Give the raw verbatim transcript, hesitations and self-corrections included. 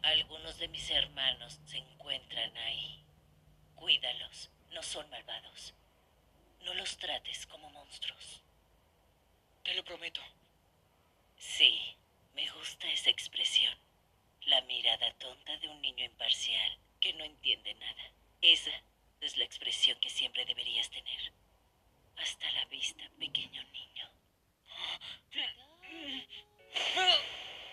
Algunos de mis hermanos se encuentran ahí. Cuídalos, no son malvados. No los trates como monstruos. Te lo prometo. Sí, me gusta esa expresión. La mirada tonta de un niño imparcial que no entiende nada. Esa es la expresión que siempre deberías tener. Hasta la vista, pequeño niño.